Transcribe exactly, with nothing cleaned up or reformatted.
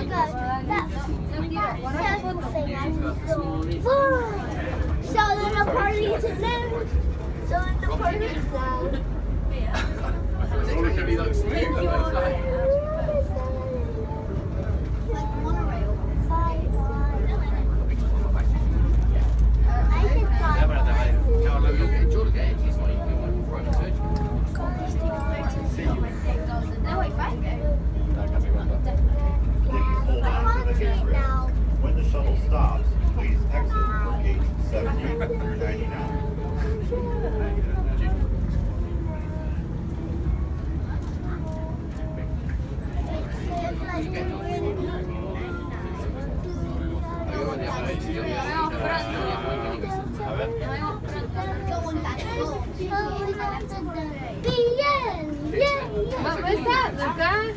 my god, that, that thing. So then the party's in. So then the party's down. It's only going to be like smooth, like monorail. I said five. No, wait, five. When the shuttle stops, please exit from gate seventy through ninety-nine. What was that, Luca?